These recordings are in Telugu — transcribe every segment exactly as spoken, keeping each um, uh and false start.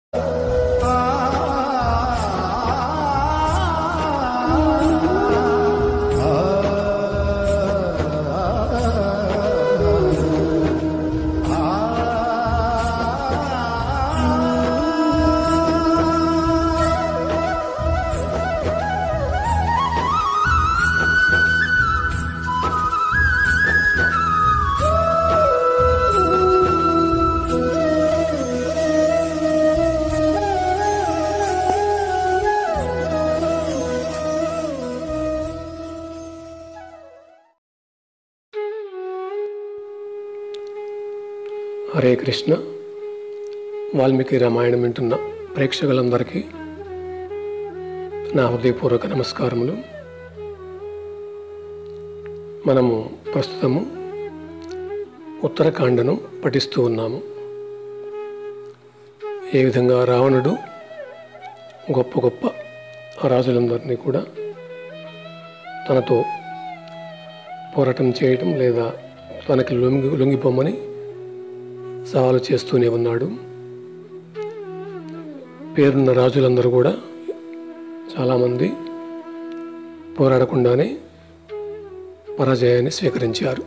హరే కృష్ణ. వాల్మీకి రామాయణం వింటున్న ప్రేక్షకులందరికీ నా హృదయపూర్వక నమస్కారములు. మనము ప్రస్తుతము ఉత్తరకాండను పఠిస్తూ ఉన్నాము. ఏ విధంగా రావణుడు గొప్ప గొప్ప రాజులందరినీ కూడా తనతో పోరాటం చేయటం లేదా తనకి లొంగి లొంగిపోమని సవాలు చేస్తూనే ఉన్నాడు. పేరున్న రాజులందరూ కూడా చాలామంది పోరాడకుండానే పరాజయాన్ని స్వీకరించారు.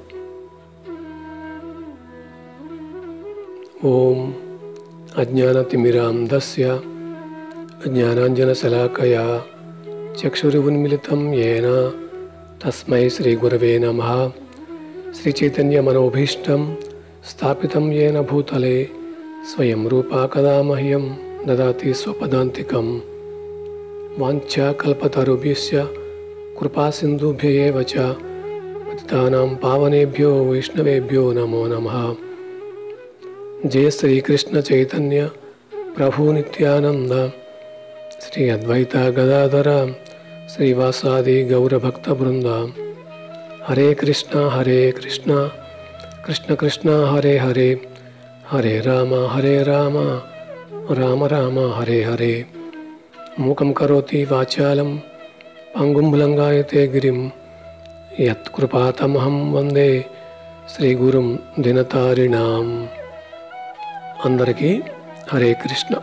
ఓం అజ్ఞానతిమిరాంధస్య జ్ఞానాంజనశలాకయా చక్షురున్మిళితం యేన తస్మై శ్రీగురవే నమః. శ్రీచైతన్యమనోభీష్టం స్థాపితం యేన భూతలే స్వయం రూపా కదా మహ్యం దదాతి స్వపదాంతికం. వాంఛాకల్పతరుభ్యశ్చ కృపాసింధుభ్య ఏవ చ పతితానాం పావనేభ్యో వైష్ణవేభ్యో నమో నమః. జయ శ్రీకృష్ణ చైతన్య ప్రభు నిత్యానంద శ్రీ అద్వైత గదాధర శ్రీవాసాది గౌరభక్త బృంద. హరే కృష్ణ హరే కృష్ణ కృష్ణ కృష్ణ హరే హరే హరే రామ హరే రామ రామ రామ హరే హరే. మూకం కరోతి వాచాలం పంగుం లంఘయతే గిరిం యత్కృపాతమహం వందే శ్రీగురుం దినతారిణాం. అందరికీ హరే కృష్ణ.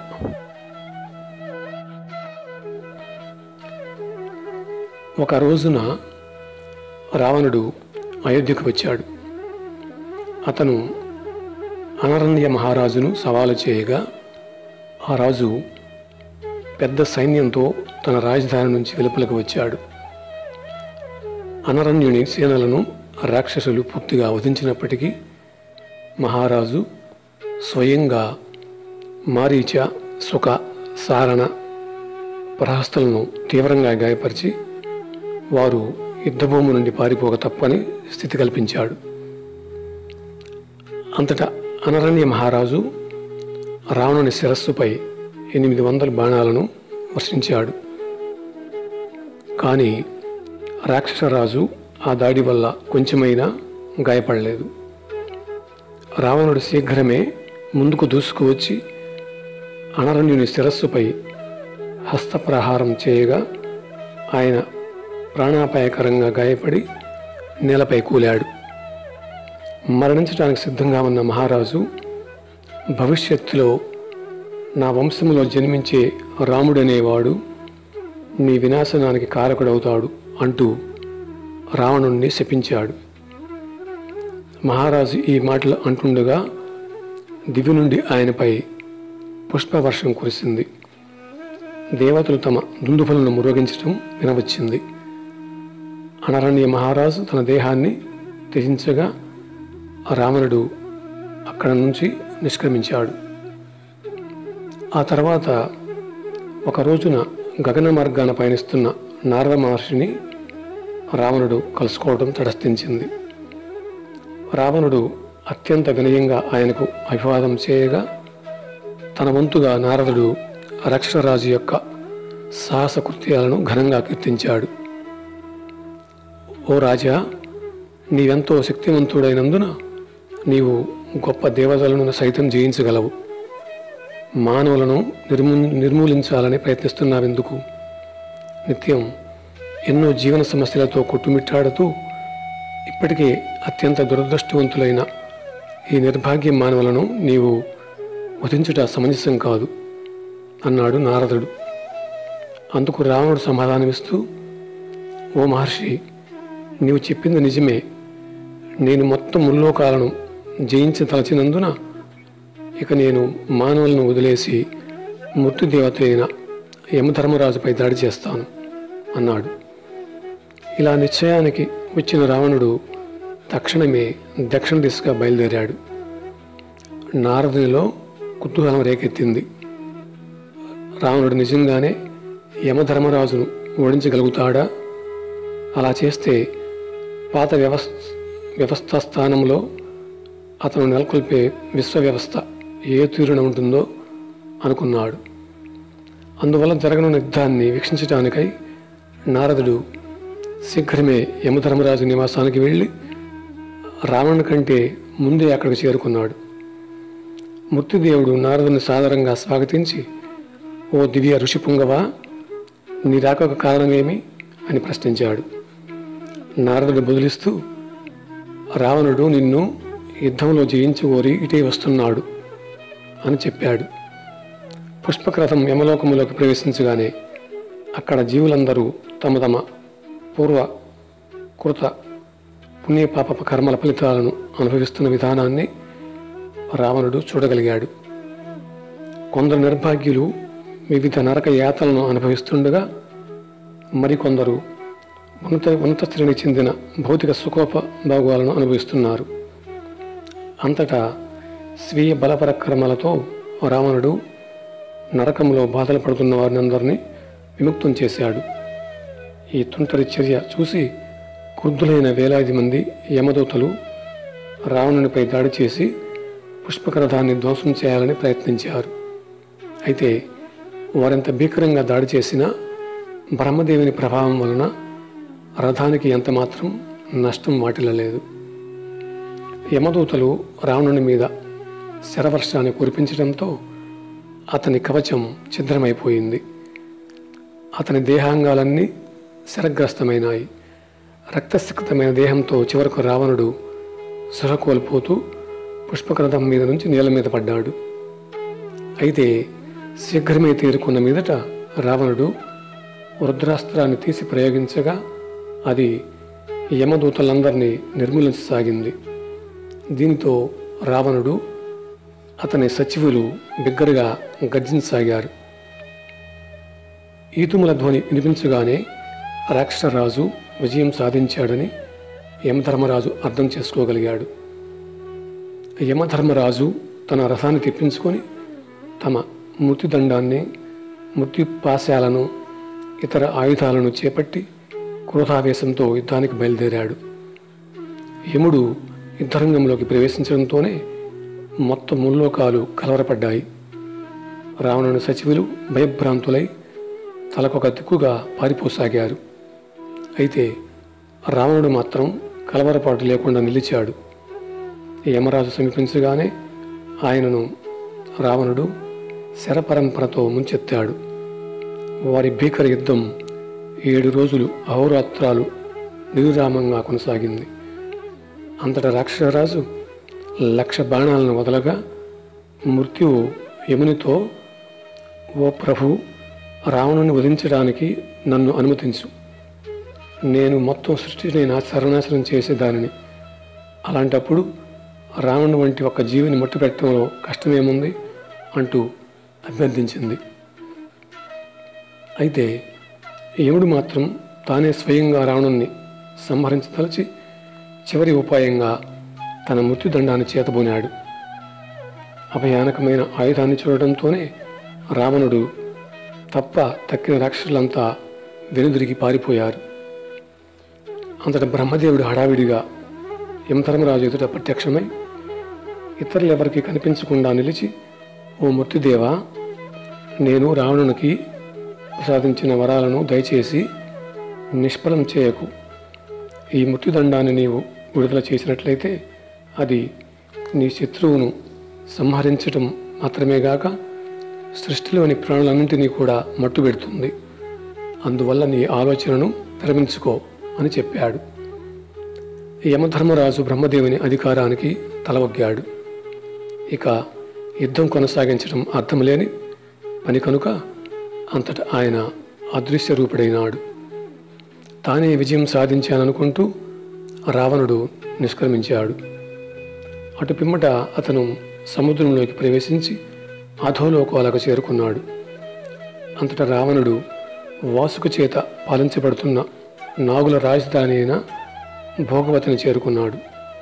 ఒక రోజున రావణుడు అయోధ్యకు వచ్చాడు. అతను అనరణ్య మహారాజును సవాలు చేయగా ఆ రాజు పెద్ద సైన్యంతో తన రాజధాని నుంచి వెలుపలకు వచ్చాడు. అనరణ్యుని సేనలను రాక్షసులు పూర్తిగా వధించినప్పటికీ మహారాజు స్వయంగా మారీచ, సుఖ, సారణ ప్రహస్తులను తీవ్రంగా గాయపరిచి వారు యుద్ధభూమి నుండి పారిపోక తప్పని స్థితి కల్పించాడు. అంతటా అనరణ్య మహారాజు రావణుని శిరస్సుపై ఎనిమిది వందల బాణాలను వర్షించాడు. కానీ రాక్షసరాజు ఆ దాడి వల్ల కొంచెమైనా గాయపడలేదు. రావణుడు శీఘ్రమే ముందుకు దూసుకువచ్చి అనరణ్యుని శిరస్సుపై హస్తప్రహారం చేయగా ఆయన ప్రాణాపాయకరంగా గాయపడి నేలపై కూలాడు. మరణించడానికి సిద్ధంగా ఉన్న మహారాజు భవిష్యత్తులో నా వంశంలో జన్మించే రాముడనేవాడు నీ వినాశనానికి కారకుడవుతాడు అంటూ రావణుణ్ణి శపించాడు. మహారాజు ఈ మాటలు అంటుండగా దివి నుండి ఆయనపై పుష్పవర్షం కురిసింది. దేవతలు తమ దుందుభలను మురోగించడం వినవచ్చింది. అనరణ్య మహారాజు తన దేహాన్ని త్యజించగా రావణుడు అక్కడ నుంచి నిష్క్రమించాడు. ఆ తర్వాత ఒక రోజున గగన మార్గాన పయనిస్తున్న నారద మహర్షిని రావణుడు కలుసుకోవడం తటస్థించింది. రావణుడు అత్యంత వినయంగా ఆయనకు అభివాదం చేయగా తన వంతుగా నారదుడు రాక్షసరాజు యొక్క సాహస కృత్యాలను ఘనంగా కీర్తించాడు. ఓ రాజా, నీవెంతో శక్తివంతుడైనందున నీవు గొప్ప దేవతలను సైతం జయించగలవు. మానవులను నిర్మూ నిర్మూలించాలని ప్రయత్నిస్తున్నావెందుకు? నిత్యం ఎన్నో జీవన సమస్యలతో కొట్టుమిట్టాడుతూ ఇప్పటికే అత్యంత దురదృష్టవంతులైన ఈ నిర్భాగ్య మానవులను నీవు వధించుట సమంజసం కాదు. అన్నాడు నారదుడు. అందుకు రావణుడు సమాధానమిస్తూ, ఓ మహర్షి, నీవు చెప్పింది నిజమే. నేను మొత్తం ముల్లోకాలను జయించి తలచినందున ఇక నేను మానవులను వదిలేసి మృత్యుదేవత అయిన యమధర్మరాజుపై దాడి చేస్తాను అన్నాడు. ఇలా నిశ్చయానికి వచ్చిన రావణుడు తక్షణమే దక్షిణ దిశగా బయలుదేరాడు. నారదునిలో కుతూహలం రేకెత్తింది. రావణుడు నిజంగానే యమధర్మరాజును ఓడించగలుగుతాడా? అలా చేస్తే పాత వ్యవస్థ వ్యవస్థ స్థానంలో అతను నెలకొల్పే విశ్వ వ్యవస్థ ఏ తీరున ఉంటుందో అనుకున్నాడు. అందువల్ల జరగనున్న యుద్ధాన్ని వీక్షించడానికై నారదుడు శీఘ్రమే యమధర్మరాజు నివాసానికి వెళ్ళి రావణుని కంటే ముందే అక్కడికి చేరుకున్నాడు. మృత్యుదేవుడు నారదుని సాదరంగా స్వాగతించి, ఓ దివ్య ఋషిపుంగవా, నీ రాకకు కారణమేమి అని ప్రశ్నించాడు. నారదుడు బదులిస్తూ, రావణుడు నిన్ను యుద్ధంలో జయించి కోరి ఇటే వస్తున్నాడు అని చెప్పాడు. పుష్పకరథం యమలోకములోకి ప్రవేశించగానే అక్కడ జీవులందరూ తమ తమ పూర్వ కృత పుణ్యపాప కర్మల ఫలితాలను అనుభవిస్తున్న విధానాన్ని రావణుడు చూడగలిగాడు. కొందరు నిర్భాగ్యులు వివిధ నరక యాతలను అనుభవిస్తుండగా మరికొందరు ఉన్నత ఉన్నత శ్రేణికి చెందిన భౌతిక సుఖోప భోగాలను అనుభవిస్తున్నారు. అంతటా స్వీయ బలపరక్రమాలతో రావణుడు నరకంలో బాధలు పడుతున్న వారిని అందరినీ విముక్తం చేశాడు. ఈ తుంటరి చర్య చూసి క్రుద్ధులైన వేలాది మంది యమదూతలు రావణునిపై దాడి చేసి పుష్పకరథాన్ని ధ్వంసం చేయాలని ప్రయత్నించారు. అయితే వారెంత భీకరంగా దాడి చేసినా బ్రహ్మదేవుని ప్రభావం వలన రథానికి ఎంతమాత్రం నష్టం వాటిల్లలేదు. యమదూతలు రావణుని మీద శరవర్షాన్ని కురిపించడంతో అతని కవచం ఛిద్రమైపోయింది. అతని దేహాంగాలన్నీ శరగ్రస్తమైనాయి. రక్తసిక్తమైన దేహంతో చివరకు రావణుడు సృహ కోల్పోతూ పుష్పకరథం మీద నుంచి నేల మీద పడ్డాడు. అయితే శీఘ్రమే తేరుకున్న మీదట రావణుడు రుద్రాస్త్రాన్ని తీసి ప్రయోగించగా అది యమదూతలందరినీ నిర్మూలించసాగింది. దీనితో రావణుడు అతని సచివులు బిగ్గరగా గర్జించసాగారు. ఈతుముల ధ్వని వినిపించగానే రాక్షసరాజు విజయం సాధించాడని యమధర్మరాజు అర్థం చేసుకోగలిగాడు. యమధర్మరాజు తన రథాన్ని తెప్పించుకొని తమ మృత్యుదండాన్ని, మృత్యుపాశాలను, ఇతర ఆయుధాలను చేపట్టి క్రోధావేశంతో యుద్ధానికి బయలుదేరాడు. యముడు యుద్ధరంగంలోకి ప్రవేశించడంతోనే మొత్తం ముల్లోకాలు కలవరపడ్డాయి. రావణుని సచివులు భయభ్రాంతులై తలకొక దిక్కుగా పారిపోసాగారు. అయితే రావణుడు మాత్రం కలవరపాటు లేకుండా నిలిచాడు. యమరాజు సమీపించగానే ఆయనను రావణుడు శరపరంపరతో ముంచెత్తాడు. వారి భీకర యుద్ధం ఏడు రోజులు అహోరాత్రాలు నిర్విరామంగా కొనసాగింది. అంతటా రాక్షసరాజు లక్ష బాణాలను వదలగా మృత్యువు యమునితో, ఓ ప్రభు, రావణుని వధించడానికి నన్ను అనుమతించు. నేను మొత్తం సృష్టిని నా సర్వనాశనం చేసేదానిని. అలాంటప్పుడు రావణుని వంటి ఒక జీవిని మట్టుపెట్టడంలో కష్టమేముంది అంటూ అభ్యర్థించింది. అయితే యముడు మాత్రం తానే స్వయంగా రావణుణ్ణి సంహరించదలచి చివరి ఉపాయంగా తన మృత్యుదండాన్ని చేతబూనాడు. అభయానకమైన ఆయుధాన్ని చూడటంతోనే రావణుడు తప్ప తక్కిన రాక్షసులంతా వెనుదిరిగి పారిపోయారు. అంతటా బ్రహ్మదేవుడు హడావిడిగా యమధర్మరాజు ఎదుట ప్రత్యక్షమై ఇతరులెవరికి కనిపించకుండా నిలిచి, ఓ మృత్యుదేవా, నేను రావణునికి ప్రసాదించిన వరాలను దయచేసి నిష్ఫలం చేయకు. ఈ మృత్యుదండాన్ని నీవు విడుదల చేసినట్లయితే అది నీ శత్రువును సంహరించటం మాత్రమే గాక సృష్టిలోని ప్రాణులన్నింటినీ కూడా మట్టుబెడుతుంది. అందువల్ల నీ ఆలోచనను విరమించుకో అని చెప్పాడు. యమధర్మరాజు బ్రహ్మదేవుని అధికారానికి తలవొగ్గాడు. ఇక యుద్ధం కొనసాగించడం అర్థం లేని పని కనుక అంతటా ఆయన అదృశ్య రూపుడైనాడు. తానే విజయం సాధించాననుకుంటూ రావణుడు నిష్క్రమించాడు. అటు పిమ్మట అతను సముద్రంలోకి ప్రవేశించి అధోలోకాలకు చేరుకున్నాడు. అంతటా రావణుడు వాసుకు చేత పాలించబడుతున్న నాగుల రాజధాని అయిన భోగవతిని చేరుకున్నాడు.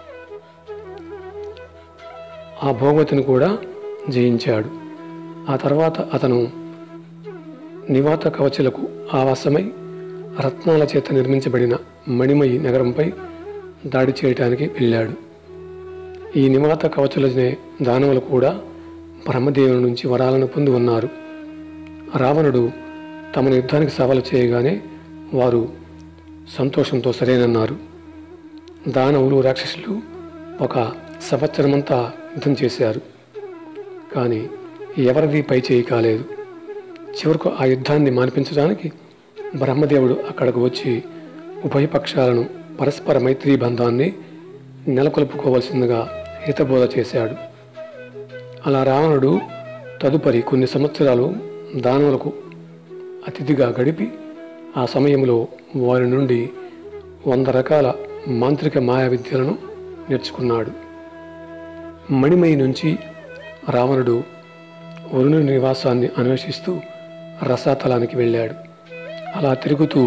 ఆ భోగవతిని కూడా జయించాడు. ఆ తర్వాత అతను నివాత కవచులకు ఆవాసమై రత్నాల చేత నిర్మించబడిన మణిమయి నగరంపై దాడి చేయటానికి వెళ్ళాడు. ఈ నివాత కవచులనే దానవులు కూడా బ్రహ్మదేవుని నుంచి వరాలను పొంది ఉన్నారు. రావణుడు తమను యుద్ధానికి సవాలు చేయగానే వారు సంతోషంతో సరేనన్నారు. దానవులు రాక్షసులు ఒక సంవత్సరమంతా యుద్ధం చేశారు. కానీ ఎవరిది పై చేయి కాలేదు. చివరకు ఆ యుద్ధాన్ని మాన్పించడానికి బ్రహ్మదేవుడు అక్కడకు వచ్చి ఉభయపక్షాలను పరస్పర మైత్రీ బంధాన్ని నెలకొల్పుకోవలసిందిగా హితబోధ చేశాడు. అలా రావణుడు తదుపరి కొన్ని సంవత్సరాలు దానవులకు అతిథిగా గడిపి ఆ సమయంలో వారి నుండి వంద రకాల మాంత్రిక మాయా విద్యలను నేర్చుకున్నాడు. మణిమయి నుంచి రావణుడు వరుణుని నివాసాన్ని అన్వేషిస్తూ రసాతలానికి వెళ్ళాడు. అలా తిరుగుతూ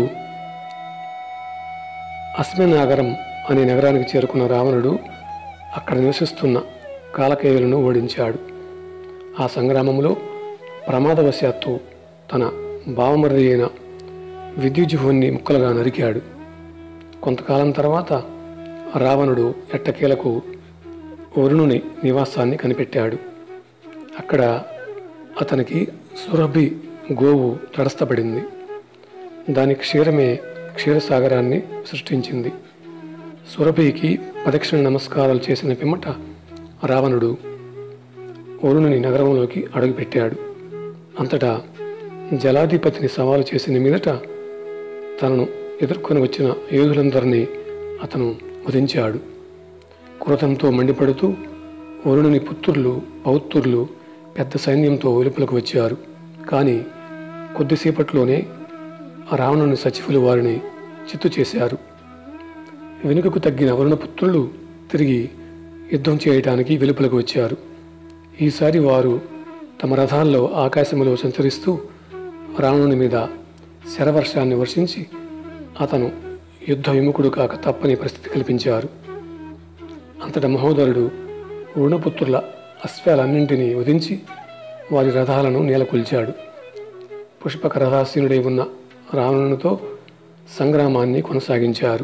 అశ్మనాగరం అనే నగరానికి చేరుకున్న రావణుడు అక్కడ నివసిస్తున్న కాలకేయులను ఓడించాడు. ఆ సంగ్రామంలో ప్రమాదవశాత్తు తన బావమరిది అయిన విద్యుజ్జుహుణ్ణి ముక్కలుగా నరికాడు. కొంతకాలం తర్వాత రావణుడు ఎట్టకేలకు వరుణుని నివాసాన్ని కనిపెట్టాడు. అక్కడ అతనికి సురభి గోవు తటస్థపడింది. దాని క్షీరమే క్షీరసాగరాన్ని సృష్టించింది. సురభికి ప్రదక్షిణ నమస్కారాలు చేసిన పిమ్మట రావణుడు వరుణుని నగరంలోకి అడుగుపెట్టాడు. అంతటా జలాధిపతిని సవాలు చేసిన మీదట తనను ఎదుర్కొని వచ్చిన యోధులందరినీ అతను వధించాడు. క్రోధంతో మండిపడుతూ వరుణుని పుత్రులు పౌత్రులు పెద్ద సైన్యంతో వెలుపలకు వచ్చారు. కానీ కొద్దిసేపట్లోనే రావణుని సచివులు వారిని చిత్తు చేశారు. వెనుకకు తగ్గిన వరుణపుత్రులు తిరిగి యుద్ధం చేయటానికి వెలుపలకు వచ్చారు. ఈసారి వారు తమ రథాల్లో ఆకాశంలో సంచరిస్తూ రావణుని మీద శరవర్షాన్ని వర్షించి అతను యుద్ధ విముఖుడు కాక తప్పని పరిస్థితి కల్పించారు. అంతటా మహోదరుడు వరుణపుత్రుల అశ్వాలన్నింటినీ వధించి వారి రథాలను నేలకొల్చాడు. పుష్పక రథాసీనుడై ఉన్న రావణునితో సంగ్రామాన్ని కొనసాగించారు.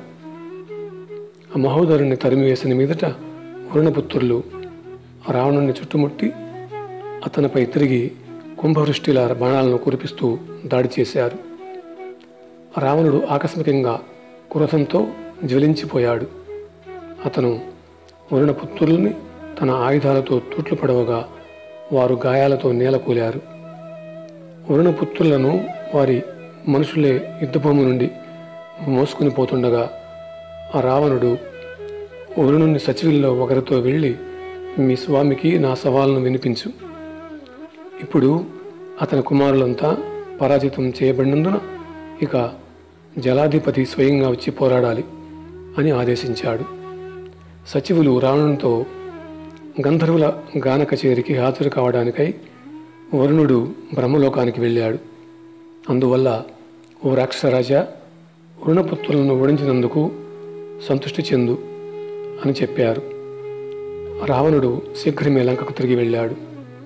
ఆ మహోదరుని తరిమివేసిన మీదట వరుణపుత్రులు రావణుని చుట్టుముట్టి అతనిపై తిరిగి కుంభవృష్టిల బాణాలను కురిపిస్తూ దాడి చేశారు. రావణుడు ఆకస్మికంగా క్రోధంతో జ్వలించిపోయాడు. అతను వరుణపుత్రుల్ని తన ఆయుధాలతో తూట్లు పడవగా వారు గాయాలతో నేలకూలారు. వరుణపుత్రులను వారి మనుషులే యుద్ధభూమి నుండి మోసుకుని పోతుండగా ఆ రావణుడు వరుణుని సచివుల్లో ఒకరితో వెళ్ళి, మీ స్వామికి నా సవాలును వినిపించు. ఇప్పుడు అతని కుమారులంతా పరాజితం చేయబడినందున ఇక జలాధిపతి స్వయంగా వచ్చి పోరాడాలి అని ఆదేశించాడు. సచివులు రావణునితో గంధర్వుల గాన కచేరికి హాజరు కావడానికై వరుణుడు బ్రహ్మలోకానికి వెళ్ళాడు. అందువల్ల ఓ రాక్షసరాజా, వరుణపుత్రులను ఓడించినందుకు సంతృష్టి చెందు అని చెప్పారు. రావణుడు శీఘ్రమే లంకకు తిరిగి వెళ్ళాడు.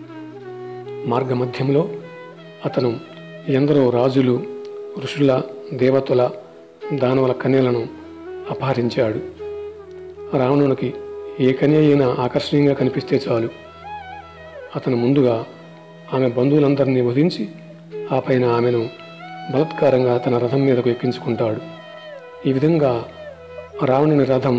మార్గమధ్యంలో అతను ఎందరో రాజులు, ఋషుల, దేవతల, దానవుల కన్యలను అపహరించాడు. రావణునికి ఏ కన్య అయినా ఆకర్షణీయంగా కనిపిస్తే చాలు, అతను ముందుగా ఆమె బంధువులందరినీ వధించి ఆ పైన ఆమెను బలాత్కారంగా తన రథం మీదకు ఎక్కించుకుంటాడు. ఈ విధంగా రావణుని రథం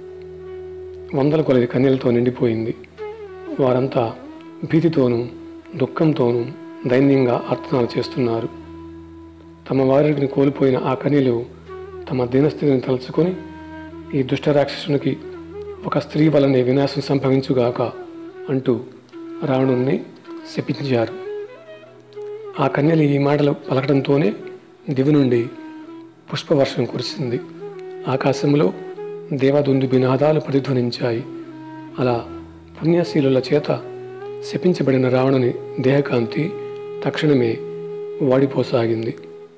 వందల కొలది కన్యలతో నిండిపోయింది. వారంతా భీతితోనూ దుఃఖంతోనూ దైన్యంగా ఆర్తనాలు చేస్తున్నారు. తమ వారిని కోల్పోయిన ఆ కన్యలు తమ దీనస్థితిని తలుచుకొని, ఈ దుష్ట రాక్షసునికి ఒక స్త్రీ వలనే వినాశం సంభవించుగాక అంటూ రావణుణ్ణి శపించారు. ఆ కన్యలు ఈ మాటలు పలకడంతోనే దివి నుండి పుష్పవర్షం కురిసింది. ఆకాశంలో దేవదుందు బినాదాలు ప్రతిధ్వనించాయి. అలా పుణ్యశీలుల చేత శపించబడిన రావణుని దేహకాంతి తక్షణమే వాడిపోసాగింది.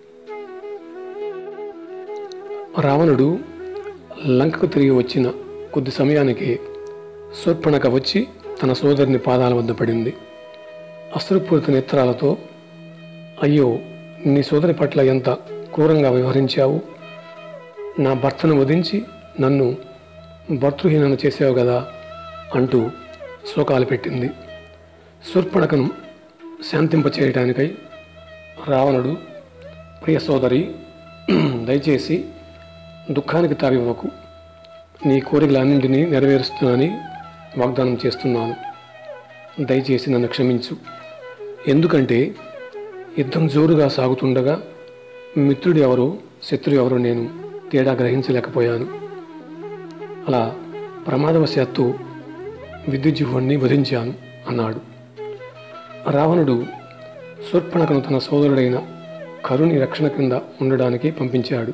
రావణుడు లంకకు తిరిగి వచ్చిన కొద్ది సమయానికి శూర్పణఖ వచ్చి తన సోదరుని పాదాల వద్ద పడింది. అశ్రుపూరిత నేత్రాలతో, అయ్యో, నీ సోదరి పట్ల ఎంత క్రూరంగా వ్యవహరించావు, నా భర్తను వధించి నన్ను భర్తృహీనను చేసావు కదా అంటూ శోకాలు పెట్టింది. శూర్పణఖను శాంతింపచేయటానికై రావణుడు, ప్రియ సోదరి, దయచేసి దుఃఖానికి తావివ్వకు, నీ కోరికలన్నింటినీ నెరవేరుస్తున్నానని వాగ్దానం చేస్తున్నాను. దయచేసి నన్ను క్షమించు. ఎందుకంటే యుద్ధం జోరుగా సాగుతుండగా మిత్రుడు ఎవరో శత్రువు ఎవరో నేను తేడా గ్రహించలేకపోయాను. అలా ప్రమాదవశాత్తు విద్యుజ్జుహుణ్ణి వధించాను అన్నాడు. రావణుడు శూర్పణఖను తన సోదరుడైన కరుని రక్షణ కింద ఉండడానికి పంపించాడు.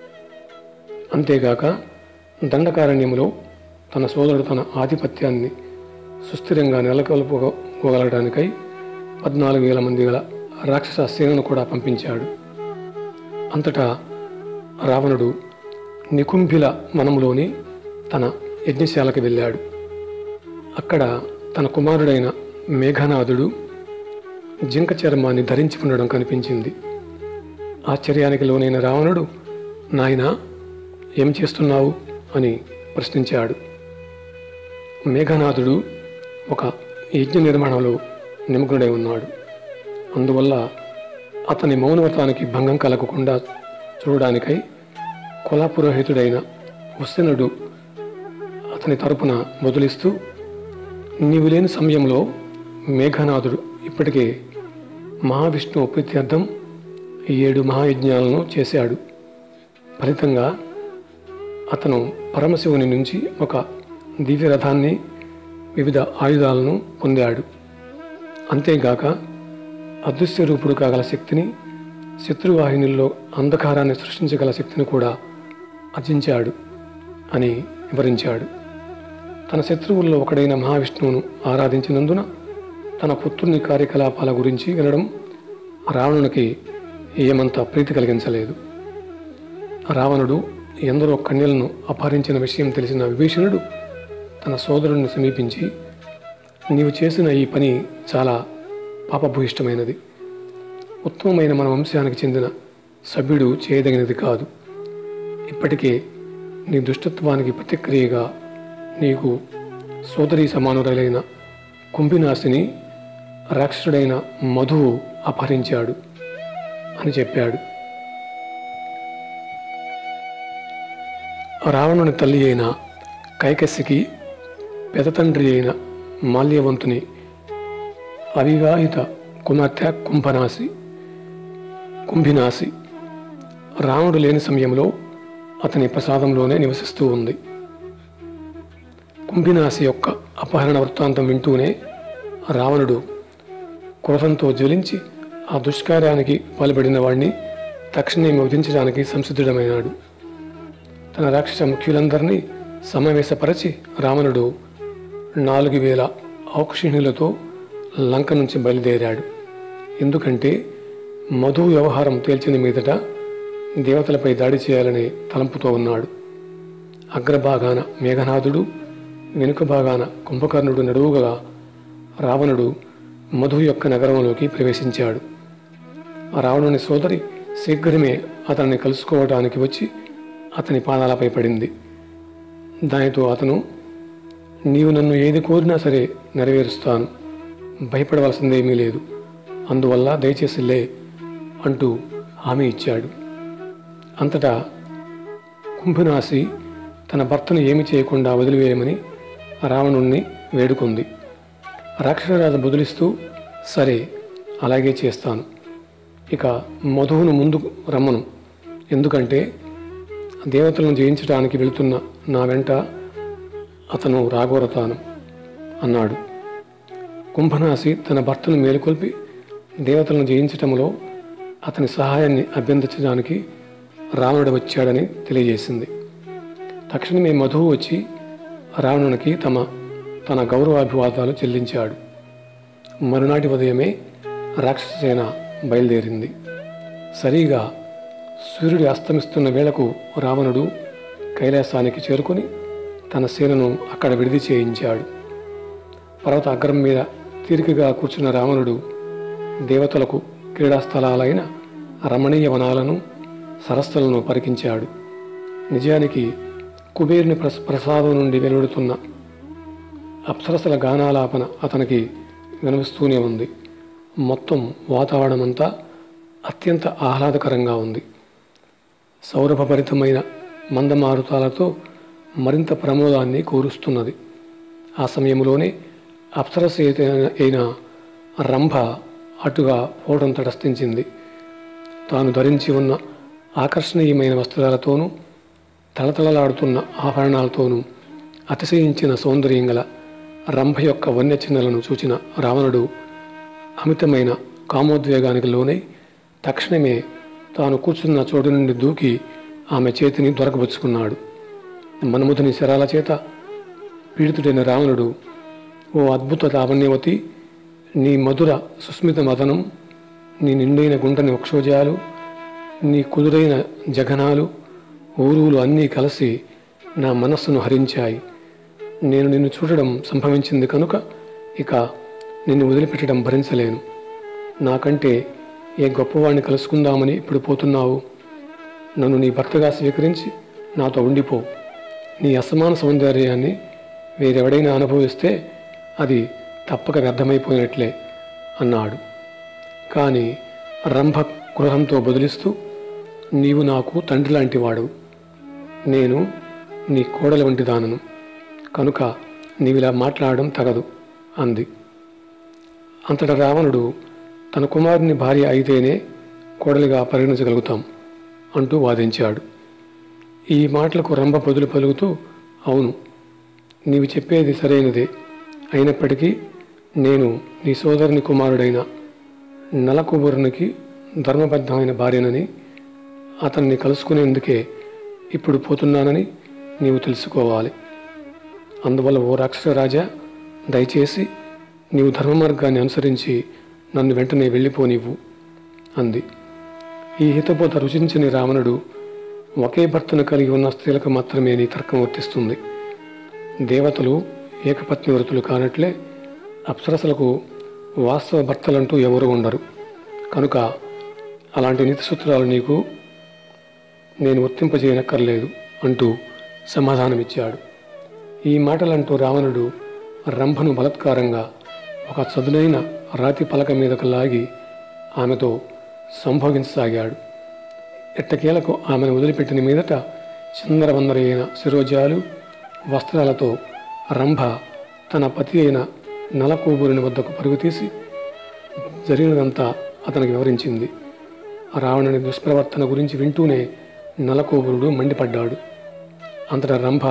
అంతేగాక దండకారణ్యములో తన సోదరుడు తన ఆధిపత్యాన్ని సుస్థిరంగా నెలకొల్పుకోగలగడానికై పద్నాలుగు వేల మంది గల రాక్షస సేనను కూడా పంపించాడు. అంతటా రావణుడు నికుంభిల వనములోని తన యజ్ఞశాలకు వెళ్ళాడు. అక్కడ తన కుమారుడైన మేఘనాథుడు జింక చర్మాన్ని ధరించి ఉండడం కనిపించింది. ఆశ్చర్యానికి లోనైన రావణుడు, నాయనా, ఏం చేస్తున్నావు అని ప్రశ్నించాడు. మేఘనాథుడు ఒక యజ్ఞ నిర్మాణంలో నిమగ్నుడై ఉన్నాడు. అందువల్ల అతని మౌనవ్రతానికి భంగం కలగకుండా చూడడానికై కులపురోహితుడైన ఉస్సనుడు అతని తరపున బదులిస్తూ, నీవు లేని సమయంలో మేఘనాథుడు ఇప్పటికే మహావిష్ణువు ప్రీత్యర్థం ఏడు మహాయజ్ఞాలను చేశాడు. ఫలితంగా అతను పరమశివుని నుంచి ఒక దివ్యరథాన్ని, వివిధ ఆయుధాలను పొందాడు. అంతేగాక అదృశ్య రూపుడు కాగల శక్తిని, శత్రువాహినుల్లో అంధకారాన్ని సృష్టించగల శక్తిని కూడా అర్జించాడు అని వివరించాడు. తన శత్రువుల్లో ఒకడైన మహావిష్ణువును ఆరాధించినందున తన పుత్రుని కార్యకలాపాల గురించి వినడం రావణునికి ఏమంత ప్రీతి కలిగించలేదు. రావణుడు ఎందరో కన్యలను అపహరించిన విషయం తెలిసిన విభీషణుడు తన సోదరుడిని సమీపించి, నీవు చేసిన ఈ పని చాలా పాపభూయిష్టమైనది. ఉత్తమమైన మన వంశానికి చెందిన సభ్యుడు చేయదగినది కాదు. ఇప్పటికే నీ దుష్టత్వానికి ప్రతిక్రియగా నీకు సోదరీ సమానురైన కుంభినాశిని రాక్షసుడైన మధువు అపహరించాడు అని చెప్పాడు. రావణుని తల్లి అయిన కైకస్సికి పెదతండ్రి అయిన మాల్యవంతుని అవివాహిత కుమార్తె కుంభనాసి కుంభినాసి రావణుడు లేని సమయంలో అతని ప్రసాదంలోనే నివసిస్తూ ఉంది. కుంభినాసి యొక్క అపహరణ వృత్తాంతం వింటూనే రావణుడు క్రోధంతో జ్వలించి ఆ దుష్కార్యానికి పాల్పడిన వాడిని తక్షణమే వధించడానికి సంసిద్ధుడమైనాడు. తన రాక్షస ముఖ్యులందరినీ సమావేశపరచి రావణుడు నాలుగు వేల ఔక్షిణులతో లంక నుంచి బయలుదేరాడు. ఎందుకంటే మధు వ్యవహారం తేల్చిన మీదట దేవతలపై దాడి చేయాలనే తలంపుతో ఉన్నాడు. అగ్రభాగాన మేఘనాథుడు, వెనుక భాగాన కుంభకర్ణుడు నడువుగా రావణుడు మధు యొక్క నగరంలోకి ప్రవేశించాడు. ఆ రావణుని సోదరి శీఘ్రమే అతన్ని కలుసుకోవడానికి వచ్చి అతని పాదాలపై పడింది. దానితో అతను, నీవు నన్ను ఏది కోరినా సరే నెరవేరుస్తాను, భయపడవలసిందేమీ లేదు, అందువల్ల దయచేసి లే అంటూ హామీ ఇచ్చాడు. అంతటా కుంభినాసి తన భర్తను ఏమి చేయకుండా వదిలివేయమని రావణుణ్ణి వేడుకుంది. రాక్షసరాజు బదులిస్తూ, సరే, అలాగే చేస్తాను, ఇక మధువును ముందు రమ్మను, ఎందుకంటే దేవతలను జయించడానికి వెళుతున్న నా వెంట అతను రాగోరతాను అన్నాడు. కుంభనాసి తన భర్తను మేలుకొల్పి దేవతలను జయించటంలో అతని సహాయాన్ని అభ్యర్థించడానికి రావణుడు వచ్చాడని తెలియజేసింది. తక్షణమే మధువు వచ్చి రావణునికి తమ తన గౌరవాభివాదాలు చెల్లించాడు. మరునాటి ఉదయమే రాక్షస సేన బయలుదేరింది. సరిగా సూర్యుడు అస్తమిస్తున్న వేళకు రావణుడు కైలాసానికి చేరుకొని తన సేనను అక్కడ విడిది చేయించాడు. పర్వత అగ్రం మీద తీరికగా కూర్చున్న రావణుడు దేవతలకు క్రీడాస్థలాలైన రమణీయ వనాలను సరస్సులను పరికించాడు. నిజానికి కుబేరుని ప్రస ప్రసాదం నుండి వెలువడుతున్న అప్సరసల గానాలాపన అతనికి వినిపిస్తూనే ఉంది. మొత్తం వాతావరణం అంతా అత్యంత ఆహ్లాదకరంగా ఉంది. సౌరభభరితమైన మందమారుతాలతో మరింత ప్రమోదాన్ని కూరుస్తున్నది. ఆ సమయంలోనే అప్సరస అయిన రంభ అటుగా పోవడం తటస్థించింది. తాను ధరించి ఉన్న ఆకర్షణీయమైన వస్త్రాలతోనూ తళతళలాడుతున్న ఆభరణాలతోనూ అతిశయించిన సౌందర్యం గల రంభ యొక్క వన్య చిహ్నలను చూచిన రావణుడు అమితమైన కామోద్వేగానికి లోనై తక్షణమే తాను కూర్చున్న చోటు నుండి దూకి ఆమె చేతిని దొరకబుచ్చుకున్నాడు. మన్మధుని శరాల చేత పీడితుడైన రావణుడు, ఓ అద్భుత లావణ్యవతి, నీ మధుర సుస్మిత మదనం, నీ నిండైన గుంటని వక్షోజాలు, నీ కుదురైన జఘనాలు, ఊరువులు అన్నీ కలిసి నా మనస్సును హరించాయి. నేను నిన్ను చూడడం సంభవించింది కనుక ఇక నిన్ను వదిలిపెట్టడం భరించలేను. నాకంటే ఏ గొప్పవాడిని కలుసుకుందామని ఇప్పుడు పోతున్నావు? నన్ను నీ భర్తగా స్వీకరించి నాతో ఉండిపో. నీ అసమాన సౌందర్యాన్ని వేరెవడైనా అనుభవిస్తే అది తప్పక వ్యర్థమైపోయినట్లే అన్నాడు. కానీ రంభ క్రోధంతో బదులిస్తూ, నీవు నాకు తండ్రి లాంటి వాడు, నేను నీ కోడల వంటి దానను, కనుక నీవిలా మాట్లాడడం తగదు అంది. అంతటా రావణుడు, తన కుమారుని భార్య అయితేనే కోడలిగా పరిగణించగలుగుతాం అంటూ వాదించాడు. ఈ మాటలకు రంభ బదులు పలుకుతూ, అవును, నీవు చెప్పేది సరైనదే. అయినప్పటికీ నేను నీ సోదరుని కుమారుడైన నలకుబురునికి ధర్మబద్ధమైన భార్యనని, అతన్ని కలుసుకునేందుకే ఇప్పుడు పోతున్నానని నీవు తెలుసుకోవాలి. అందువల్ల ఓ రాక్షస రాజా, దయచేసి నీవు ధర్మ మార్గాన్ని అనుసరించి నన్ను వెంటనే వెళ్ళిపోనివ్వు అంది. ఈ హితబోధ రుచించని రావణుడు, ఒకే భర్తను కలిగి ఉన్న స్త్రీలకు మాత్రమే నీ తర్కం వర్తిస్తుంది. దేవతలు ఏకపత్ని వ్రతులు కానట్లే అప్సరసలకు వాస్తవ భర్తలంటూ ఎవరు ఉండరు. కనుక అలాంటి నీతి సూత్రాలు నీకు నేను వర్తింపజేయనక్కర్లేదు అంటూ సమాధానమిచ్చాడు. ఈ మాటలంటూ రావణుడు రంభను బలత్కారంగా ఒక చదునైన రాతి పలక మీదకు లాగి ఆమెతో సంభోగించసాగాడు. ఎట్టకేలకు ఆమెను వదిలిపెట్టిన మీదట చిందరవందర అయిన శిరోజాలు వస్త్రాలతో రంభ తన పతి అయిన నలకూబురుని వద్దకు పరుగు తీసి జరిగినదంతా అతనికి వివరించింది. రావణుని దుష్ప్రవర్తన గురించి వింటూనే నలకూబురుడు మండిపడ్డాడు. అంతటా రంభ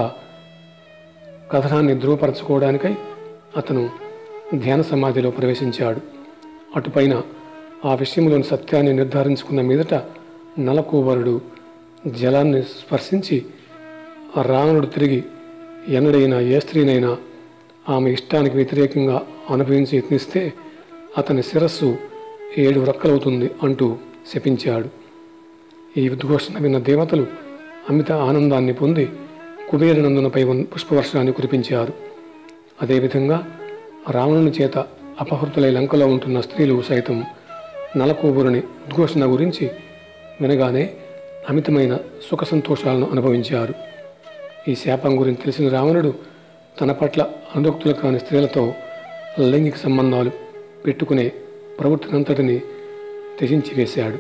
కథనాన్ని ధృవపరచుకోవడానికై అతను ధ్యాన సమాధిలో ప్రవేశించాడు. అటుపైన ఆ విషయంలోని సత్యాన్ని నిర్ధారించుకున్న మీదట నలకూబరుడు జలాన్ని స్పర్శించి రావణుడు తిరిగి ఎన్నడైనా ఏ స్త్రీనైనా ఆమె ఇష్టానికి వ్యతిరేకంగా అనుభవించి యత్నిస్తే అతని శిరస్సు ఏడు రక్కలవుతుంది అంటూ శపించాడు. ఈ ఉద్ఘోషణ విన్న దేవతలు అమిత ఆనందాన్ని పొంది కుబేరనందునపై పుష్పవర్షాన్ని కురిపించారు. అదేవిధంగా రావణుని చేత అపహృతులై లంకలో ఉంటున్న స్త్రీలు సైతం నలకూబురుని ఉద్ఘోషణ గురించి వినగానే అమితమైన సుఖ సంతోషాలను అనుభవించారు. ఈ శాపం గురించి తెలిసిన రావణుడు తన పట్ల అనురక్తులు కాని స్త్రీలతో లైంగిక సంబంధాలు పెట్టుకునే ప్రవృత్తినంతటిని త్యజించి వేశాడు.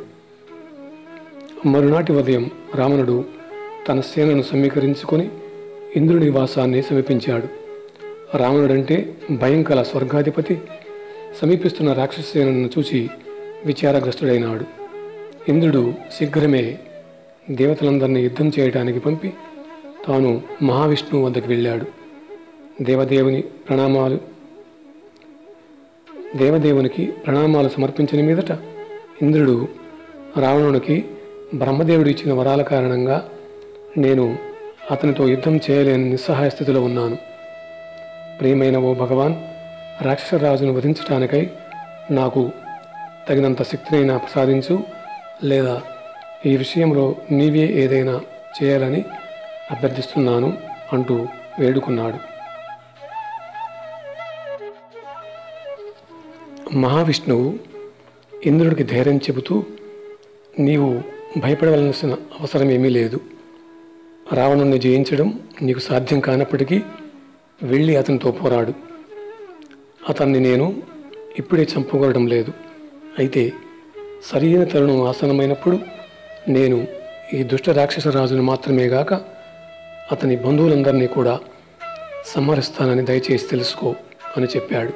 మరునాటి ఉదయం రావణుడు తన సేనను సమీకరించుకొని ఇంద్రుని నివాసాన్ని సమీపించాడు. రావణుడంటే భయం కల స్వర్గాధిపతి సమీపిస్తున్న రాక్షస సేనను చూసి విచారగ్రస్తుడైనాడు. ఇంద్రుడు శీఘ్రమే దేవతలందరినీ యుద్ధం చేయడానికి పంపి తాను మహావిష్ణువు వద్దకు వెళ్ళాడు. దేవదేవుని ప్రణామాలు దేవదేవునికి ప్రణామాలు సమర్పించిన మీదట ఇంద్రుడు రావణునికి బ్రహ్మదేవుడు ఇచ్చిన వరాల కారణంగా నేను అతనితో యుద్ధం చేయలేని నిస్సహాయ స్థితిలో ఉన్నాను. ప్రియమైన ఓ భగవాన్, రాక్షసరాజును వధించటానికై నాకు తగినంత శక్తినైనా ప్రసాదించు, లేదా ఈ విషయంలో నీవే ఏదైనా చేయాలని అభ్యర్థిస్తున్నాను అంటూ వేడుకున్నాడు. మహావిష్ణువు ఇంద్రుడికి ధైర్యం చెబుతూ, నీవు భయపడవలసిన అవసరం ఏమీ లేదు. రావణుణ్ణి జయించడం నీకు సాధ్యం కానప్పటికీ వెళ్ళి అతనితో పోరాడు. అతన్ని నేను ఇప్పుడే చంపుకోవడం లేదు. అయితే సరైన తరుణం ఆసనమైనప్పుడు నేను ఈ దుష్ట రాక్షస రాజును మాత్రమే గాక అతని బంధువులందరినీ కూడా సంహరిస్తానని దయచేసి తెలుసుకో అని చెప్పాడు.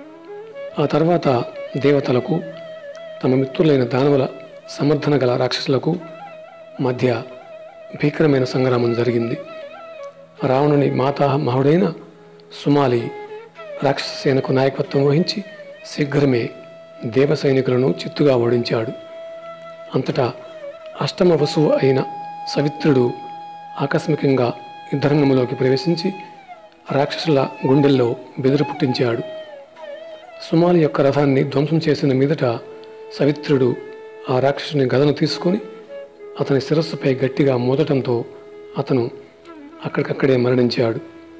ఆ తర్వాత దేవతలకు, తమ మిత్రులైన దానవుల సమర్థన గల రాక్షసులకు మధ్య భీకరమైన సంగ్రామం జరిగింది. రావణుని మాతామహుడైన సుమాలి రాక్షస సేనకు నాయకత్వం వహించి శీఘ్రమే దేవ సైనికులను చిత్తుగా ఓడించాడు. అంతటా అష్టమ వసువు అయిన సవిత్రుడు ఆకస్మికంగా యుద్ధరంగంలోకి ప్రవేశించి రాక్షసుల గుండెల్లో బెదురు పుట్టించాడు. సుమాలి యొక్క రథాన్ని ధ్వంసం చేసిన మీదట సవిత్రుడు ఆ రాక్షసుని గదను తీసుకుని అతని శిరస్సుపై గట్టిగా మోదటంతో అతను అక్కడికక్కడే మరణించాడు.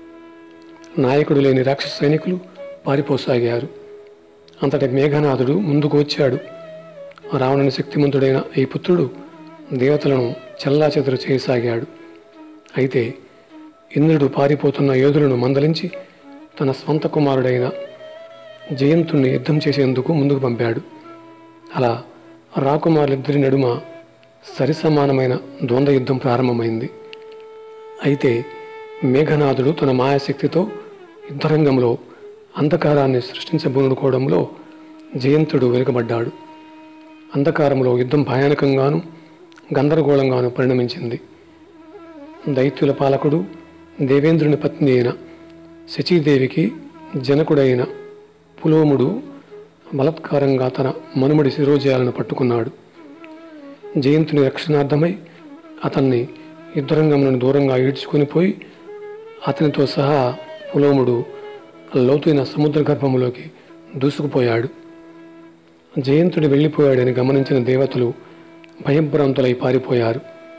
నాయకుడు లేని రాక్షస సైనికులు పారిపోసాగారు. అంతటి మేఘనాథుడు ముందుకు వచ్చాడు. రావణుని శక్తిమంతుడైన ఈ పుత్రుడు దేవతలను చెల్లాచెదరు చేయసాగాడు. అయితే ఇంద్రుడు పారిపోతున్న యోధులను మందలించి తన స్వంత కుమారుడైన జయంతుణ్ణి యుద్ధం చేసేందుకు ముందుకు పంపాడు. అలా రాకుమారులిద్దరి నడుమ సరిసమానమైన ద్వంద్వ యుద్ధం ప్రారంభమైంది. అయితే మేఘనాథుడు తన మాయాశక్తితో యుద్ధరంగంలో అంధకారాన్ని సృష్టించబూనుకోవడంలో జయంతుడు వెనుకబడ్డాడు. అంధకారంలో యుద్ధం భయానకంగాను గందరగోళంగాను పరిణమించింది. దైత్యుల పాలకుడు దేవేంద్రుని పత్ని అయిన శచీదేవికి జనకుడైన పులోముడు బలత్కారంగా తన మనుమడి శిరోజయాలను పట్టుకున్నాడు. జయంతుని రక్షణార్థమై అతన్ని యుద్ధరంగం నుండి దూరంగా ఈడ్చుకొని పోయి అతనితో సహా పులోముడు లోతైన సముద్ర గర్భంలోకి దూసుకుపోయాడు. జయంతుడు వెళ్ళిపోయాడని గమనించిన దేవతలు భయభ్రాంతులై పారిపోయారు.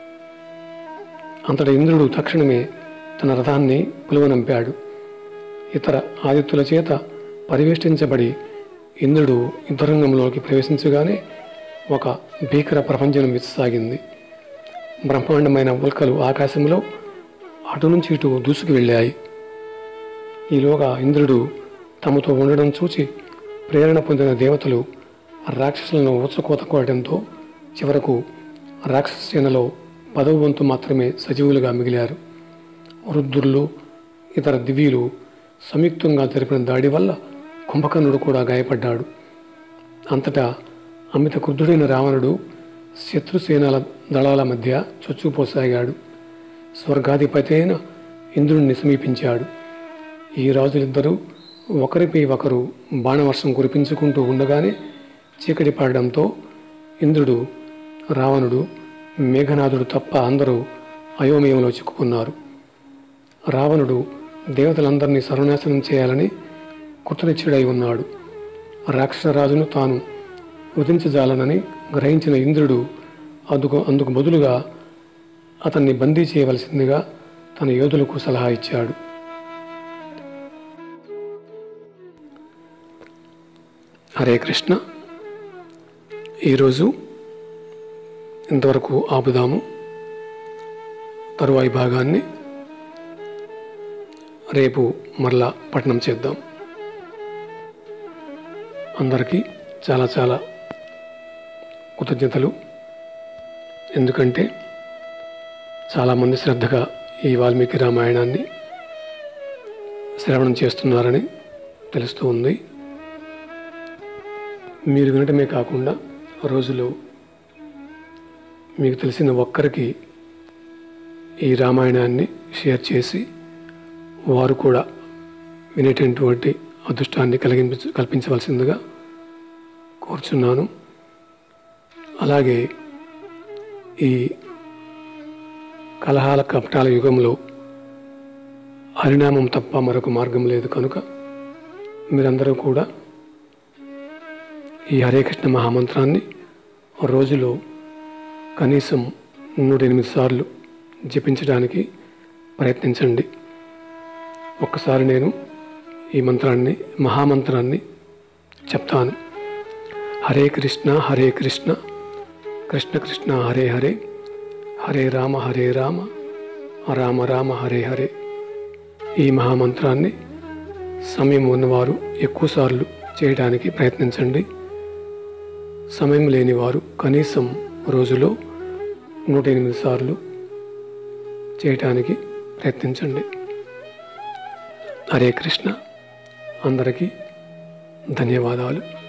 అంతటా ఇంద్రుడు తక్షణమే తన రథాన్ని పులువనంపాడు. ఇతర ఆదిత్యుల చేత పరివేష్టించబడి ఇంద్రుడు యుద్ధరంగంలోకి ప్రవేశించగానే ఒక భీకర ప్రపంచం విచ్చసాగింది. బ్రహ్మాండమైన ఉల్కలు ఆకాశంలో అటు నుంచి ఇటు దూసుకు వెళ్ళాయి. ఈలోగా ఇంద్రుడు తమతో ఉండడం చూచి ప్రేరణ పొందిన దేవతలు రాక్షసులను ఊచకోతకోవడంతో చివరకు రాక్షస సేనలో పదవ వంతు మాత్రమే సజీవులుగా మిగిలారు. వృద్ధులు, ఇతర దివ్యులు సంయుక్తంగా జరిపిన దాడి వల్ల కుంభకర్ణుడు కూడా గాయపడ్డాడు. అంతటా అమిత క్రుద్ధుడైన రావణుడు శత్రుసేనల దళాల మధ్య చొచ్చుకుపోసాగాడు. స్వర్గాధిపతి అయిన ఇంద్రుడిని సమీపించాడు. ఈ రాజులిద్దరూ ఒకరిపై ఒకరు బాణవర్షం కురిపించుకుంటూ ఉండగానే చీకటి పడడంతో ఇంద్రుడు, రావణుడు, మేఘనాథుడు తప్ప అందరూ అయోమయంలో చిక్కుకున్నారు. రావణుడు దేవతలందరినీ సర్వనాశనం చేయాలని కృతనిశ్చయుడై ఉన్నాడు. రాక్షసరాజును తాను వధించజాలనని గ్రహించిన ఇంద్రుడు అందుకు అందుకు బదులుగా అతన్ని బందీ చేయవలసిందిగా తన యోధులకు సలహా ఇచ్చాడు. హరే కృష్ణ. ఈరోజు ఇంతవరకు ఆపుదాము. తరువాయి భాగాన్ని రేపు మరలా పఠనం చేద్దాం. అందరికీ చాలా చాలా కృతజ్ఞతలు. ఎందుకంటే చాలామంది శ్రద్ధగా ఈ వాల్మీకి రామాయణాన్ని శ్రవణం చేస్తున్నారని తెలుస్తూ ఉంది. మీరు వినటమే కాకుండా రోజులో మీకు తెలిసిన ఒక్కరికి ఈ రామాయణాన్ని షేర్ చేసి వారు కూడా వినేటటువంటి అదృష్టాన్ని కలిగించ కల్పించవలసిందిగా కోరుచున్నాను. అలాగే ఈ కలహాల కపటాల యుగంలో హరినామం తప్ప మరొక మార్గం లేదు కనుక మీరందరూ కూడా ఈ హరే కృష్ణ మహామంత్రాన్ని రోజులో కనీసం నూట ఎనిమిది సార్లు జపించడానికి ప్రయత్నించండి. ఒక్కసారి నేను ఈ మంత్రాన్ని మహామంత్రాన్ని చెప్తాను. హరే కృష్ణ హరే కృష్ణ కృష్ణ కృష్ణ హరే హరే హరే రామ హరే రామ రామ రామ హరే హరే. ఈ మహామంత్రాన్ని సమయం ఉన్నవారు ఎక్కువసార్లు చేయడానికి ప్రయత్నించండి. సమయం లేనివారు కనీసం రోజులో నూట ఎనిమిది సార్లు చేయటానికి ప్రయత్నించండి. హరే కృష్ణ. అందరికీ ధన్యవాదాలు.